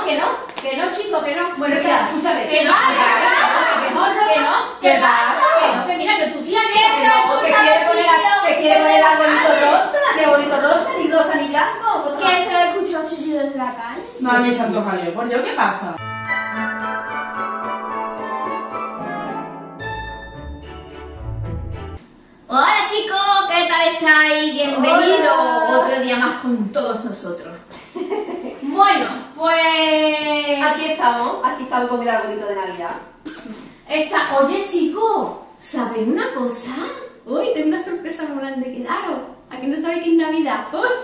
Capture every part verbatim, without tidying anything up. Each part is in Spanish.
que no, que no, chico, que no. Bueno, mira, escúchame. Que no, que no, que no. ¿Qué pasa? Que no, que mira, que tu tía que No, que quiere poner, que quiere poner algo bonito rosa, que bonito rosa, ni rosa ni blanco, cosas ¿Quieres saber escuchar chillidos en la calle? No me tanto jaleo, por Dios, ¿qué pasa? Hola chicos, ¿qué tal estáis? Bienvenidos otro día más con todos nosotros. Bueno, pues... Aquí estamos, aquí estamos con el arbolito de Navidad. Esta... Oye chicos, ¿sabéis una cosa? Uy, tengo una sorpresa muy grande que daros. ¿A que no sabéis que es Navidad?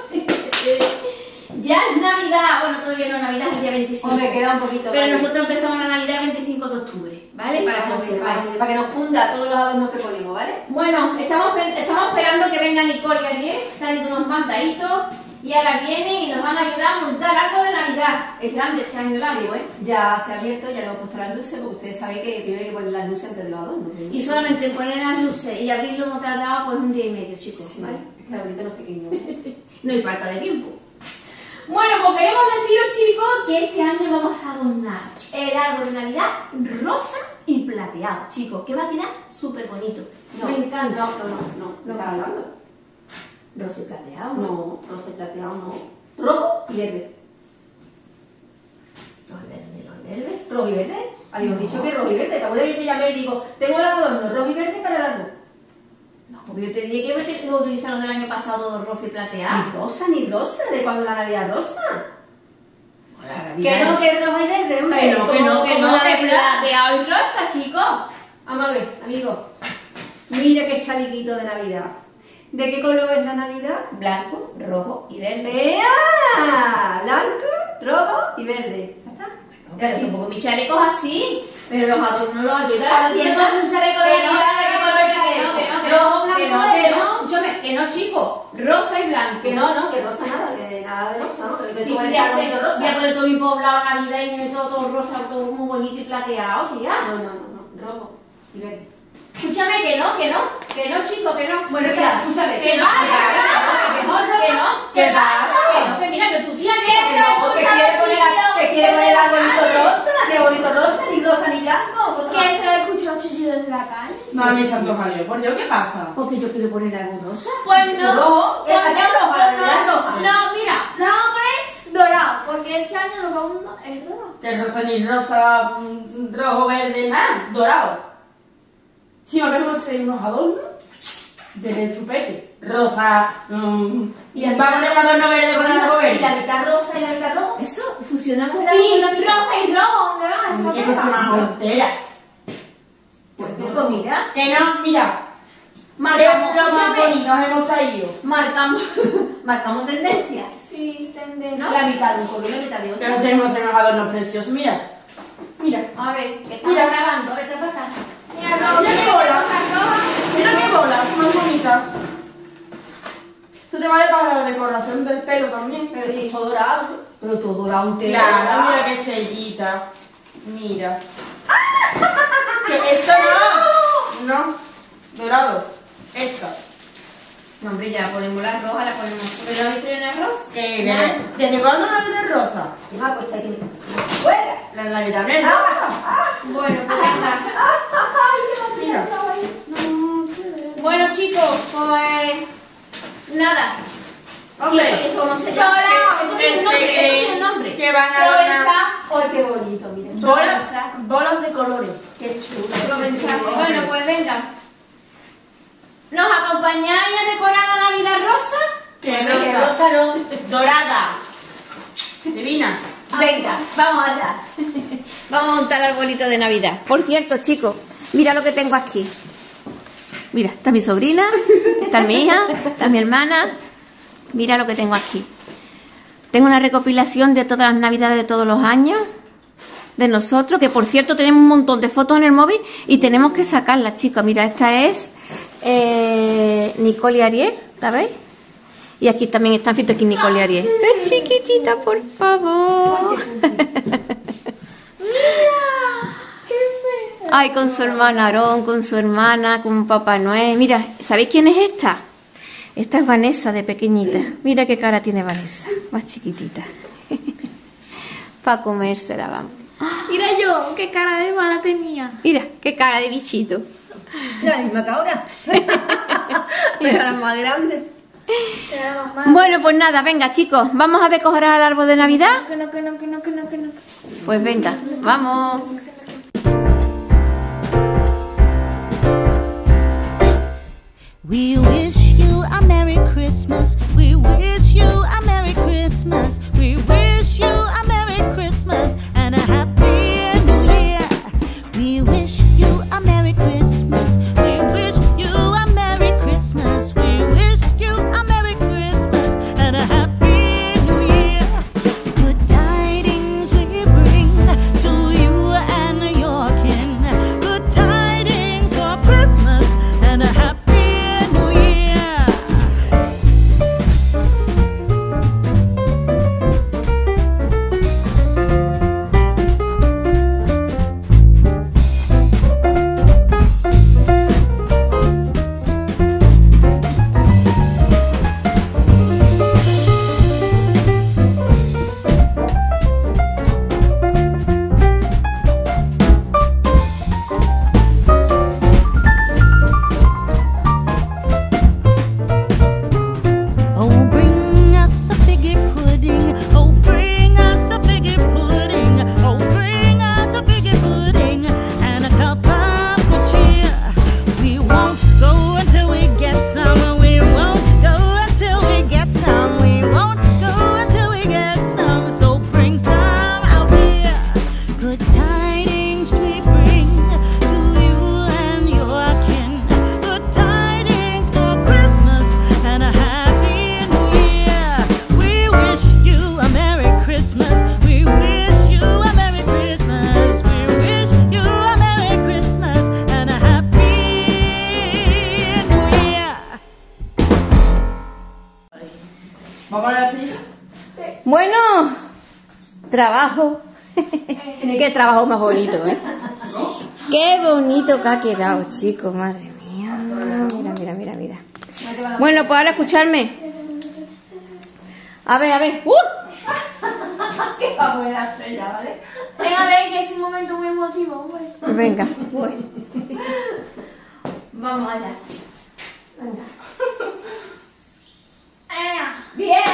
Ya es Navidad, bueno, todavía no es Navidad, es el día veinticinco. Hombre, queda un poquito. Pero vale. nosotros empezamos la Navidad el veinticinco de octubre, ¿vale? Sí, para que lo vale, sepáis. vale, para que nos funda todos los adornos que ponemos, ¿vale? Bueno, estamos, estamos esperando que venga Nicole y Ariel, que han ido unos mandaditos y ahora vienen y nos van a ayudar a montar el árbol de Navidad. Es grande este año el árbol, ¿eh? Ya se ha abierto, ya le hemos puesto las luces, porque ustedes saben que primero hay que poner las luces antes de los adornos. ¿no? Y solamente poner las luces y abrirlo hemos tardado pues un día y medio, chicos, Sí, ¿vale? es que el arbolito no es pequeño. ¿eh? No hay falta de tiempo. Bueno, pues queremos deciros, chicos, que este año vamos a adornar el árbol de Navidad rosa y plateado, chicos, que va a quedar súper bonito. No, Me encanta. No, no, no, no, no estás hablando. Rosa y plateado, ¿no? No, rosa y plateado no. Rojo y verde. Rojo y verde, rojo y verde. ¿Rojo y verde? Habíamos dicho que rojo y verde. ¿Te acuerdas que te llamé y digo, tengo el adorno rojo y verde para el árbol? No, porque yo te dije que lo utilizaron el año pasado rosa y plateado. Ni rosa, ni rosa. ¿De cuándo la Navidad rosa? La Que no, que es roja y verde, hombre. Que no, que no, que Como no, la que Navidad. plateado y rosa, chicos. Vamos a ver, amigo. Mira qué chaliquito de Navidad. ¿De qué color es la Navidad? Blanco, rojo y verde. ¡Ea! Blanco, rojo y verde. ¿Ya está? Pero son poco mis chalecos así, pero los adornos los ayudan a Ahora sí te pones un chaleco de Que no, Navidad, ¿de qué color es que no, que no, que rojo, no, blanco, que no, verde, que no, ¿no? escúchame, que no, chicos, rosa y blanco. Que no, no, que rosa nada, que nada de rosa, ¿no? Que Sí, eso ya es sé, bonito rosa. ya porque todo mi poblado Navidad y me todo, todo rosa, todo muy bonito y plateado, tía. No, no, no, no, rojo y verde. Escúchame, que no, que no, que no, chicos, que no. Bueno, mira, escúchame. Que no, que no, que no, ¿Qué pasa? que no, que mira, que tu tía Que quiere no, que quiere poner, que quiere poner algo bonito rosa, que bonito rosa, ni rosa ni blanco, cosas ¿Quieres saber escuchar chillidos en la calle? No me tanto jaleo, por Dios, ¿qué pasa? Porque yo quiero poner algo rosa. Pues no. Rojo, Pues ¿a qué no, roja? pues ¿La Navidad no. roja? No, mira, no es dorado, porque este año lo que aún no es dorado. Que rosa ni rosa, mm, rojo, verde, nada, dorado. Si me acuerdo que unos adornos de chupete. Rosa, mm, Y la va a poner un adorno verde con algo Y la verde. mitad rosa y la mitad rojo. Eso funciona con Sí, la rosa y rojo, ¿no? Qué cosa más entera. Pues no, mira, Que no, mira. marcamos, Es lo más escúchame, bonito hemos traído. marcamos, marcamos tendencia. Sí, tendencia. ¿No? La mitad de un color y la mitad de Pero otro. si hemos tenido adornos preciosos, mira. Mira. A ver, que estamos Mira. grabando, vete para acá. Mira, Mira qué bolas. Mira qué bolas, más bonitas. Esto te vale para la decoración del pelo también. Pero y- Todo dorado. Pero todo dorado un tela. Claro, mira qué sellita. Mira. Que esto no. No. Dorado. Esta. No, hombre, ya ponemos la roja, la ponemos. ¿Pero la vitrina es rosa? ¿Qué? ¿Desde cuándo no es de rosa? Ah, pues está aquí. ¡Fuera! La Navidad no es rosa. Bueno, pues ya está. Mira. Bueno, chicos, pues. Nada. Hombre. ¿Esto cómo se llama? Esto tiene un nombre, esto tiene un nombre. Que van a adornar ¡Ay, qué bonito! Mira. bolas, bolas de colores. ¡Qué chulo! Provenzal. Bueno, pues venga. ¿Nos acompañáis a decorar la Navidad rosa? Que No, que rosa. rosa no. Dorada. Divina. Venga, vamos allá. Vamos a montar el arbolito de Navidad. Por cierto, chicos, mira lo que tengo aquí. Mira, está mi sobrina, está mi hija, está mi hermana. Mira lo que tengo aquí. Tengo una recopilación de todas las Navidades de todos los años de nosotros, que por cierto tenemos un montón de fotos en el móvil y tenemos que sacarlas, chicos. Mira, esta es eh, Nicole y Ariel, ¿la veis? Y aquí también están, fíjate aquí Nicole y Ariel. ¡Qué chiquitita, por favor! Ay, con su hermano Aarón, con su hermana, con Papá Noel. Mira, ¿sabéis quién es esta? Esta es Vanessa, de pequeñita. Mira qué cara tiene Vanessa, más chiquitita. para comérsela, vamos. Mira yo, qué cara de mala tenía. Mira, qué cara de bichito. La misma que ahora. Pero la más grande. Era más mala. Bueno, pues nada, venga chicos, ¿vamos a decorar el árbol de Navidad? Que no, que no, que no, que no, que no. Pues venga, vamos. We wish you a Merry Christmas. We wish you a Merry Christmas. We wish you a Merry Christmas and a Happy New Year. We wish you a Merry Christmas. We wish you a Merry Christmas. We wish you a Merry Christmas and a Happy New Year. Good tidings we bring to you and your kin. Good tidings for Christmas and a Happy ¿Vamos a la cerilla? Bueno, trabajo. Qué trabajo más bonito, ¿eh? Qué bonito que ha quedado, chicos, madre mía. Mira, mira, mira, mira. Bueno, pues ahora escucharme. A ver, a ver. ¡Uh! Que vamos a la estrella, ¿vale? Venga, ven, que es un momento muy emotivo, hombre. Venga, pues. Vamos allá. Venga. Venga. ¡Bien!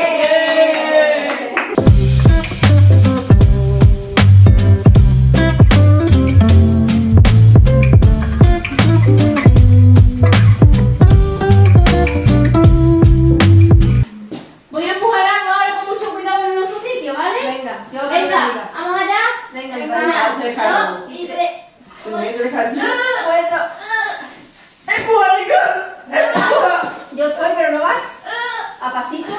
Voy a empujar algo ahora con mucho cuidado en nuestro sitio, ¿vale? Venga, yo voy Venga, arriba. vamos allá. Venga, Venga, para allá. se deja. dos y tres. ¿Tenéis que dejar así? Suelto. Yo estoy, pero no va. A pasito.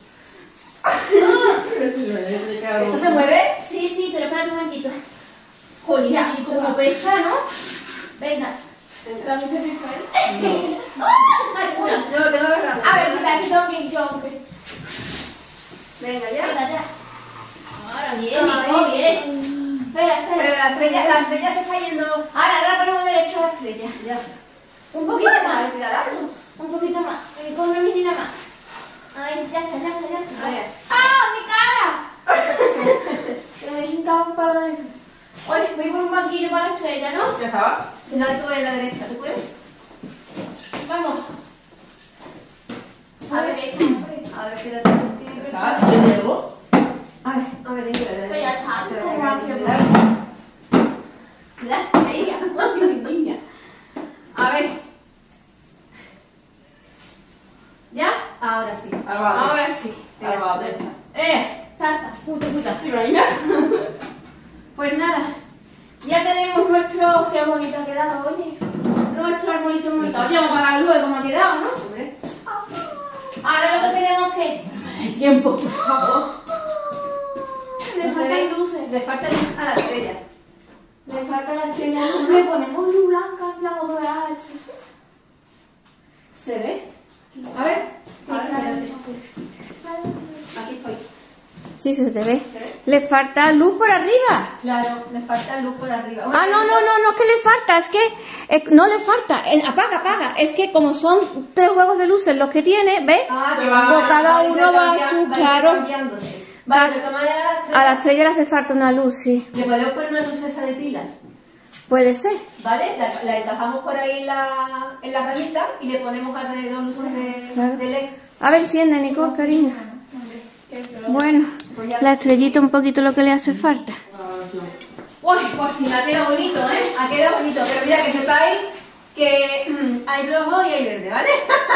¿Esto se mueve? Sí, sí, pero espérate un momentito. Jolina, chico, como pesca, ¿no? Venga. ¿También te pica, eh? Vale, uno. Yo lo tengo agarrado. A ver, mira, aquí tengo que yo, hombre. Venga, ya. Venga, ya. Ahora, bien, Toma, Nico, ahí. bien. Espera, Pero espera. la estrella, la estrella se está yendo. Ahora, ahora ponemos derecho a la estrella. Ya. Un poquito Bueno, más. hay que darlo. Un poquito más. Eh, Con una mitad más. Ahí, ya está, ya está, ya está. A ver. ¡Ah, mi cara! Que me hinca un palo de eso. Oye, voy por un banquillo para la estrella, ¿no? ¿Ya estaba? No, tú eres la derecha, ¿tú puedes? Vamos. A ver, derecha, hombre. A ver, espérate. ¿Ya estaba? ¿Sí, de nuevo? A ver. A ver, dime, dime. Pues ya está, Pero como venga, aquí, venga. Gracias, hija. Ay, mi niña. A ver. ¿Ya? Ahora sí. Ahora va. Ahora sí. Ahora va, derecha. Eh, salta. Puta, puta. ¿Te imaginas? Pues nada. Ya tenemos nuestro, Qué bonito ha quedado, oye. nuestro arbolito montado. Ya vamos a pagar luego, me ha quedado, ¿no? Hombre. Ahora lo que tenemos que... Tiempo, por favor. Le No se faltan ve. luces. Le falta luz a la estrella. Le falta la estrella. Le ponemos luz blanca, en plan dorada, chico. ¿Se ve? A ver. Ahora, espérate. Aquí estoy. Sí, se te ve. Le falta luz por arriba. Claro, le falta luz por arriba. Ah, no, no, no, no es que le falta, es que eh, no le falta. Eh, apaga, apaga. Es que como son tres juegos de luces los que tiene, ¿ves? Ah, Se que va- va- Pues cada va uno va a intercambiar- su, va claro. intercambiándose. Vale, de todas maneras, A la estrella le hace falta una luz, sí. le podemos poner una luz esa de pilas, Puede ser. ¿vale? La, la encajamos por ahí en la, en la ramita y le ponemos alrededor luces de, Claro. de L E D. A ver, enciende, Nicole, cariño. Bueno, la estrellita un poquito lo que le hace falta. Uy, por fin ha quedado bonito, ¿eh? Ha quedado bonito, pero mira que sepáis que mm, hay rojo y hay verde, ¿vale?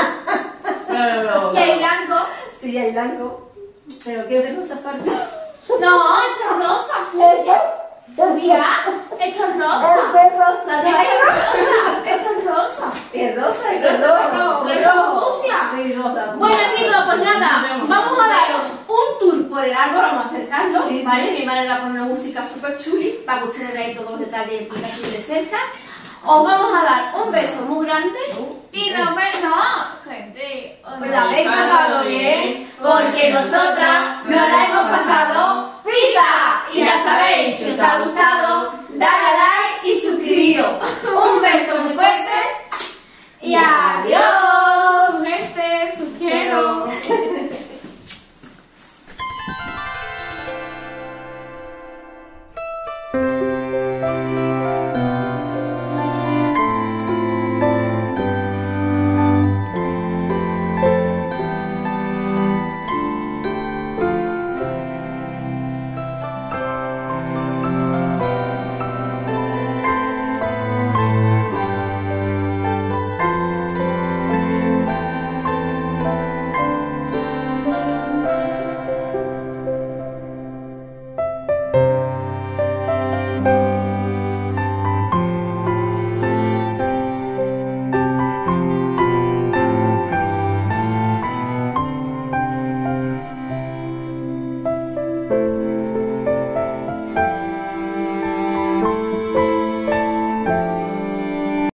Y hay blanco. Sí, hay blanco. Pero ¿qué otra cosa falta? No, esto es rosa, fucsia. Mira, esto es rosa. Es rosa, ¿no? Esto es rosa. Esto es rosa. Es rosa, Eso es es rojo. rojo, Es eso es rojo. fucsia. Sí, rosa. Bueno chicos, pues nada, vamos a daros un tour por el árbol, vamos a acercarlo, Sí, sí. ¿vale? Mi madre le va a poner una música súper chuli para que ustedes veáis todos los detalles y explicaciones de cerca. Os vamos a dar un beso muy grande y nos vemos, gente. os Pues la habéis pasado bien. porque nosotras nos la hemos pasado pipa.